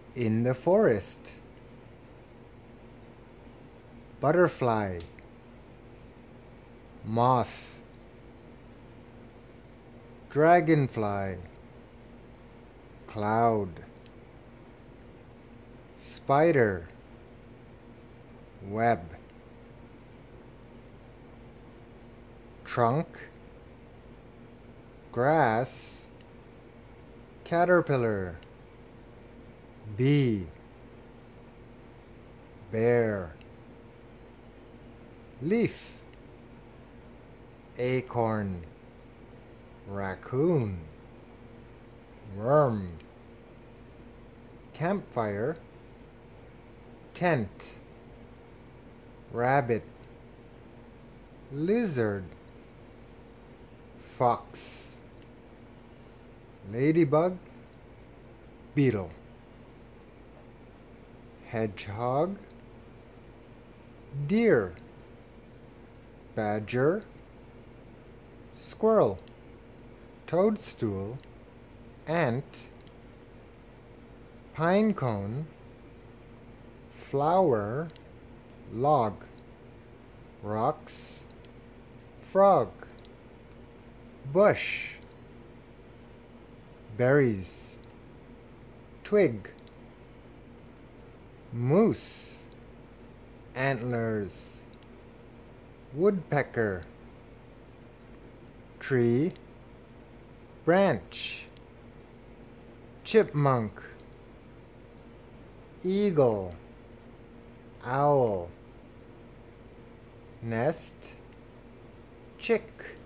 In the forest. Butterfly. Moth. Dragonfly. Cloud. Spider. Web. Trunk. Grass. Caterpillar. Bee. Bear. Leaf. Acorn. Raccoon. Worm. Campfire. Tent. Rabbit. Lizard. Fox. Ladybug. Beetle. Hedgehog. Deer. Badger. Squirrel. Toadstool. Ant. Pinecone. Flower. Log. Rocks. Frog. Bush. Berries. Twig. Moose. Antlers. Woodpecker. Tree. Branch. Chipmunk. Eagle. Owl. Nest. Chick.